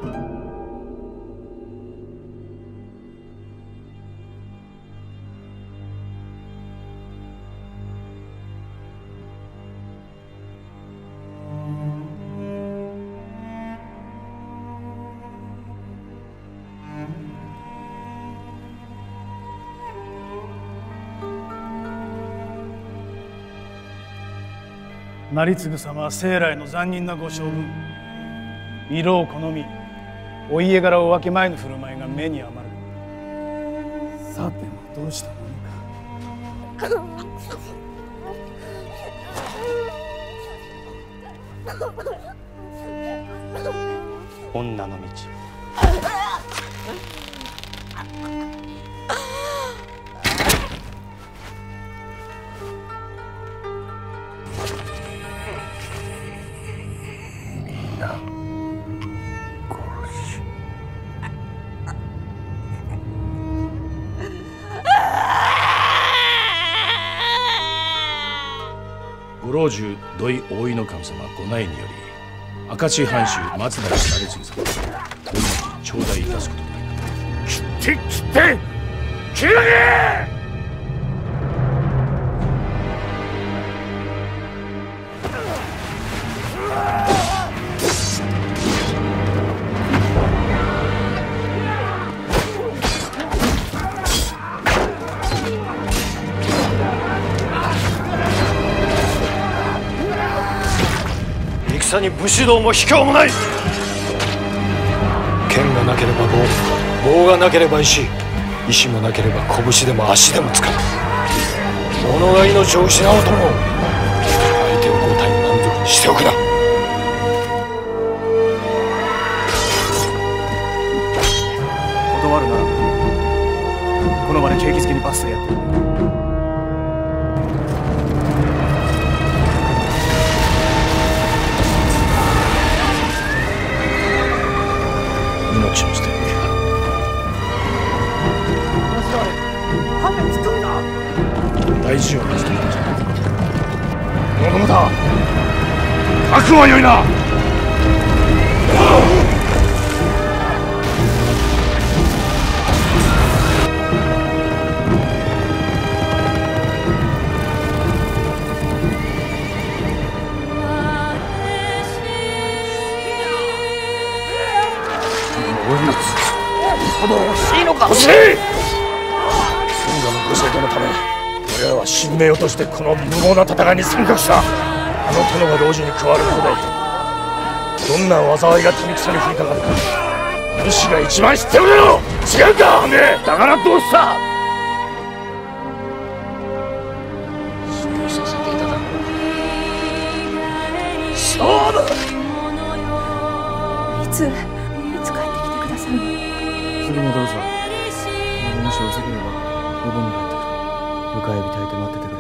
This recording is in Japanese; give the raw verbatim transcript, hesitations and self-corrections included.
成次様は生来の残忍なご将軍、色を好み、お家柄を分け前の振る舞いが目に余る。さてもどうしたものか。 女の道。 ご老中土井大井の神様ご内により明石藩主松平成次様本日頂戴いたすこととなります。切って切って切らねえ！ 戦に武士道も卑怯もない。 剣がなければ棒、棒がなければ石、石もなければ拳でも足でも使う。己が命を失おうとも相手を五体満足にしておくな。 断るならこの場で景気づけに罰するやってる。 命を捨てる気か。大事を成し遂げたじゃないか。 この者だ。覚悟はよいな。 欲しいのか。欲しい。先祖のご生徒のため我らは神明をとしてこの無謀な戦いに参画した。あの殿が老中に加わることでどんな災いが民草に降りかかるか武士が一番知ってるだろう。違うか。ねえだからどうした。指導させていただこう。勝負。 いついつ帰ってきてくださるの。 すぐ戻るさ。もし遅ければお盆に帰ってくる。迎え火焚いて待っててくれ。